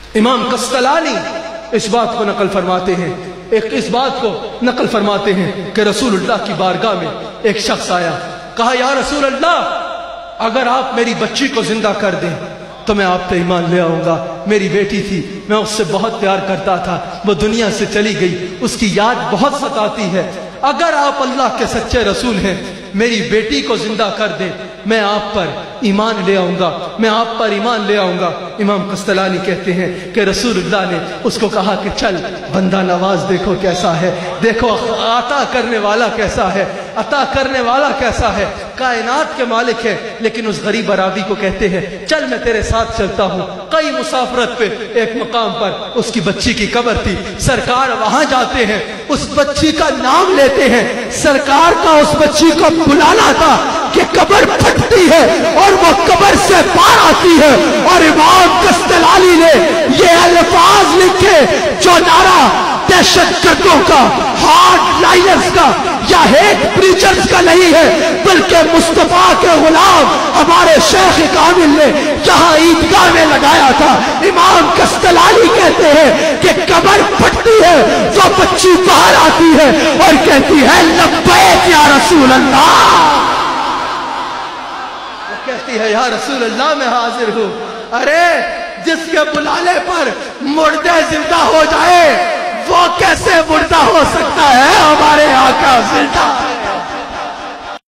امام قسطلانی اس بات کو نقل فرماتے ہیں، اس بات کو نقل فرماتے ہیں کہ رسول اللہ کی بارگاہ میں ایک شخص آیا، کہا یا رسول اللہ اگر آپ میری بچی کو زندہ کر دیں تو میں آپ پہ ایمان لے آؤں گا، میری بیٹی تھی، میں اس سے بہت پیار کرتا تھا، وہ دنیا سے چلی گئی، اس کی یاد بہت ستاتی ہے، اگر آپ اللہ کے سچے رسول ہیں میری بیٹی کو زندہ کر دیں، میں آپ پر ایمان لے آؤں گا، میں آپ پر ایمان لے آؤں گا۔ امام قسطلانی کہتے ہیں کہ رسول اللہ نے اس کو کہا کہ چل بندہ نواز دیکھو کیسا ہے، دیکھو عطا کرنے والا کیسا ہے، عطا کرنے والا کیسا ہے، کائنات کے مالک ہے، لیکن اس غریب عرابی کو کہتے ہیں چل میں تیرے ساتھ چلتا ہوں۔ کئی مسافرت پہ ایک مقام پر اس کی بچی کی قبر تھی، سرکار وہاں جاتے ہیں، اس بچی کا نام لیتے ہیں، سرکار کا اس بچی کو بلانا تھا کہ قبر پھٹتی ہے اور وہ قبر سے باہر آتی ہے، اور امام قسطلانی نے یہ الفاظ لکھے جو نعرہ دہشت گردوں کا، ہارڈ لائنرز کا یا ہیٹ پریچرز کا نہیں ہے، بلکہ مصطفیٰ کے غلام ہمارے شیخ کامل نے جہاں عیدگاہ میں لگایا تھا۔ امام قسطلانی کہتے ہیں کہ قبر پھٹتی ہے، وہ بچی باہر آتی ہے اور کہتی ہے لبیک یا رسول اللہ، وہ کہتی ہے یا رسول اللہ میں حاضر ہوں۔ ارے جس کے بلانے پر مردے زندہ ہو جائے وہ کیسے مردہ ہو سکتا ہے؟ ہمارے آقا زندہ